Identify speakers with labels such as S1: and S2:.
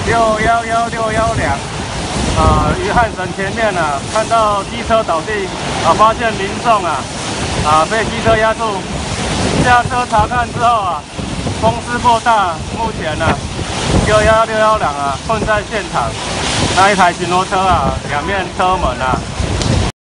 S1: 611-612，于汉神前面看到机车倒地，发现民众被机车压住，下车查看之后风势过大，目前611-612困在现场，那一台巡逻车两面车门